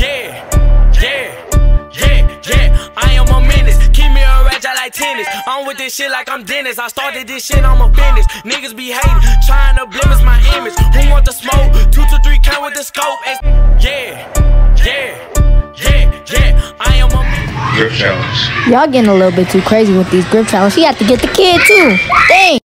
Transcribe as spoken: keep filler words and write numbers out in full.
Yeah, yeah, yeah, yeah. I am a menace. Keep me a ratchet like tennis. I'm with this shit like I'm Dennis. I started this shit, I'm a business. Niggas be hating, trying to blemish my image. Who want the smoke? Two to three count with the scope. Yeah, yeah, yeah, yeah. I am a grip challenge. Y'all getting a little bit too crazy with these grip challenges. She had to get the kid too. Dang.